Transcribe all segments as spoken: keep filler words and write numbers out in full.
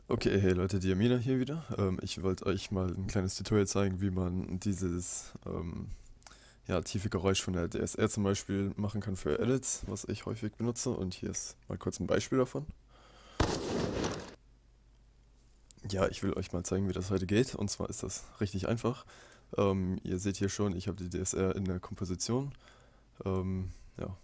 Okay, hey Leute, die Amina hier wieder. Ähm, ich wollte euch mal ein kleines Tutorial zeigen, wie man dieses ähm, ja, tiefe Geräusch von der D S R zum Beispiel machen kann für Edits, was ich häufig benutze. Und hier ist mal kurz ein Beispiel davon. Ja, ich will euch mal zeigen, wie das heute geht. Und zwar ist das richtig einfach. Ähm, ihr seht hier schon, ich habe die D S R in der Komposition. Ähm, ja,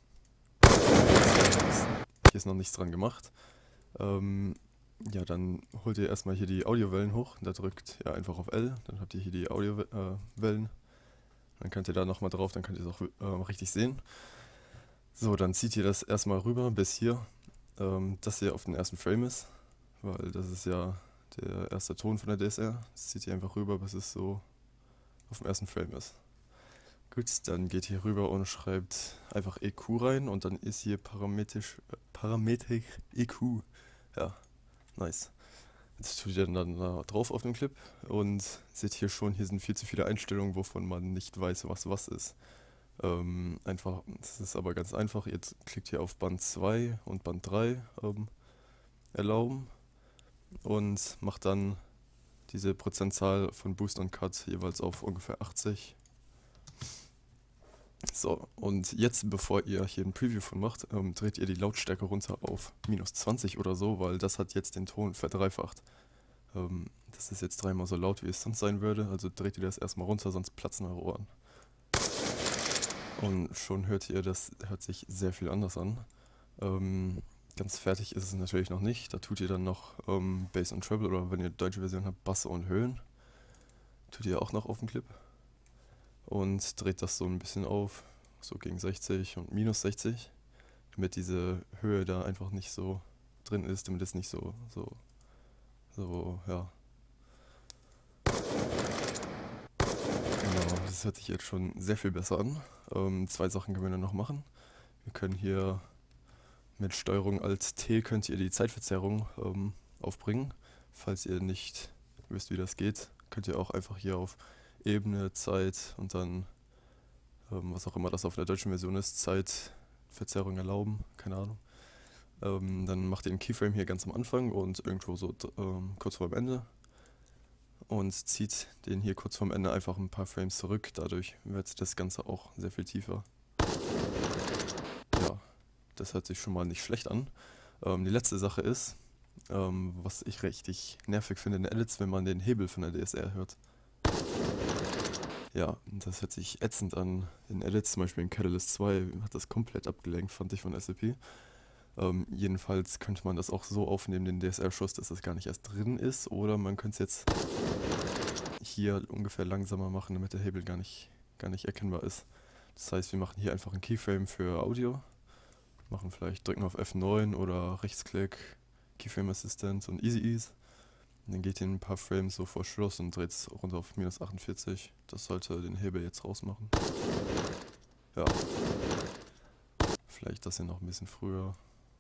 hier ist noch nichts dran gemacht. Ähm, ja, dann holt ihr erstmal hier die Audiowellen hoch. Da drückt ihr einfach auf L. Dann habt ihr hier die Audiowellen. Dann könnt ihr da nochmal drauf, dann könnt ihr es auch äh, richtig sehen. So, dann zieht ihr das erstmal rüber bis hier, ähm, dass ihr auf den ersten Frame ist, weil das ist ja der erste Ton von der D S R. Das zieht ihr einfach rüber, bis es so auf dem ersten Frame ist. Gut, dann geht ihr rüber und schreibt einfach E Q rein und dann ist hier parametrisch, äh, Parametric E Q. Ja, nice. Jetzt tut ihr dann da drauf auf dem Clip und seht hier schon, hier sind viel zu viele Einstellungen, wovon man nicht weiß, was was ist. Ähm, einfach, das ist aber ganz einfach. Jetzt klickt ihr auf Band zwei und Band drei ähm, erlauben und macht dann diese Prozentzahl von Boost und Cut jeweils auf ungefähr achtzig. So, und jetzt, bevor ihr hier ein Preview von macht, ähm, dreht ihr die Lautstärke runter auf minus zwanzig oder so, weil das hat jetzt den Ton verdreifacht. Ähm, das ist jetzt dreimal so laut, wie es sonst sein würde, also dreht ihr das erstmal runter, sonst platzen eure Ohren. Und schon hört ihr, das hört sich sehr viel anders an. Ähm, ganz fertig ist es natürlich noch nicht. Da tut ihr dann noch ähm, Bass und Treble oder wenn ihr deutsche Version habt, Bass und Höhen. Tut ihr auch noch auf dem Clip. Und dreht das so ein bisschen auf, so gegen sechzig und minus sechzig. Damit diese Höhe da einfach nicht so drin ist, damit es nicht so, so, so, ja. Genau, das hört sich jetzt schon sehr viel besser an. Ähm, zwei Sachen können wir dann noch machen. Wir können hier mit Steuerung Alt T könnt ihr die Zeitverzerrung ähm, aufbringen. Falls ihr nicht wisst, wie das geht, könnt ihr auch einfach hier auf Ebene, Zeit und dann, ähm, was auch immer das auf der deutschen Version ist, Zeitverzerrung erlauben, keine Ahnung. Ähm, dann macht ihr den Keyframe hier ganz am Anfang und irgendwo so ähm, kurz vor dem Ende und zieht den hier kurz vorm Ende einfach ein paar Frames zurück. Dadurch wird das Ganze auch sehr viel tiefer. Ja, das hört sich schon mal nicht schlecht an. Ähm, die letzte Sache ist, ähm, was ich richtig nervig finde in Edits, wenn man den Hebel von der D S R hört. Ja, das hört sich ätzend an. In Edits, zum Beispiel in Catalyst zwei, hat das komplett abgelenkt, fand ich von S C P. Ähm, jedenfalls könnte man das auch so aufnehmen, den D S R-Schuss, dass das gar nicht erst drin ist. Oder man könnte es jetzt hier ungefähr langsamer machen, damit der Hebel gar nicht, gar nicht erkennbar ist. Das heißt, wir machen hier einfach einen Keyframe für Audio. Machen vielleicht, drücken auf F neun oder Rechtsklick, Keyframe Assistant und Easy Ease. Und dann geht ihr ein paar Frames so vor Schluss und dreht es runter auf minus achtundvierzig. Das sollte den Hebel jetzt rausmachen. Ja. Vielleicht das hier noch ein bisschen früher.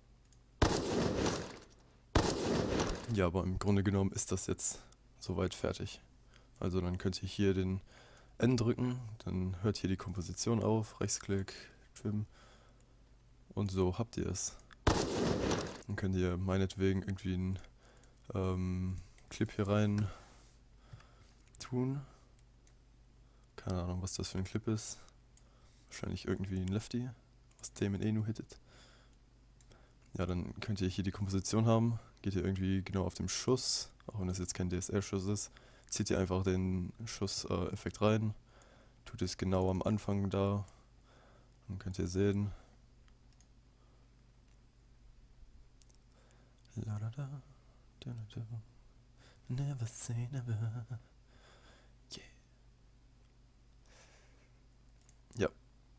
Ja, aber im Grunde genommen ist das jetzt soweit fertig. Also dann könnt ihr hier den N drücken, dann hört hier die Komposition auf, Rechtsklick, Trim und so habt ihr es. Dann könnt ihr meinetwegen irgendwie einen ähm, Clip hier rein tun. Keine Ahnung, was das für ein Clip ist. Wahrscheinlich irgendwie ein Lefty, was Themen eh nur hittet. Ja, dann könnt ihr hier die Komposition haben. Geht ihr irgendwie genau auf den Schuss, auch wenn das jetzt kein D S R-Schuss ist. Zieht ihr einfach den Schuss-Effekt äh, rein. Tut es genau am Anfang da. Dann könnt ihr sehen. La da da, da da da. Never say never. Yeah. Ja.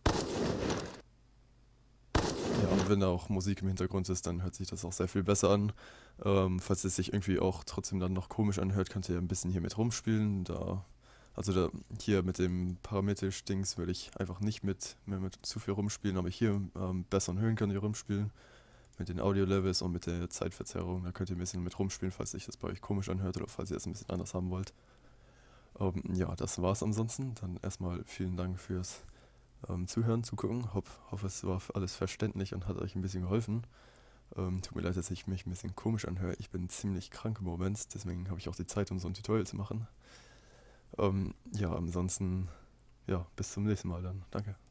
Ja, und wenn da auch Musik im Hintergrund ist, dann hört sich das auch sehr viel besser an. Ähm, falls es sich irgendwie auch trotzdem dann noch komisch anhört, könnt ihr ein bisschen hier mit rumspielen. Da, also da, hier mit dem Parametrisch-Dings würde ich einfach nicht mit, mehr mit zu viel rumspielen, aber hier ähm, Bass und Höhen könnt ihr rumspielen. Mit den Audio-Levels und mit der Zeitverzerrung, da könnt ihr ein bisschen mit rumspielen, falls sich das bei euch komisch anhört oder falls ihr es ein bisschen anders haben wollt. Ähm, ja, das war's ansonsten. Dann erstmal vielen Dank fürs ähm, Zuhören, Zugucken. Hoff, hoffe, es war alles verständlich und hat euch ein bisschen geholfen. Ähm, tut mir leid, dass ich mich ein bisschen komisch anhöre. Ich bin ziemlich krank im Moment, deswegen habe ich auch die Zeit, um so ein Tutorial zu machen. Ähm, ja, ansonsten, ja, bis zum nächsten Mal dann. Danke.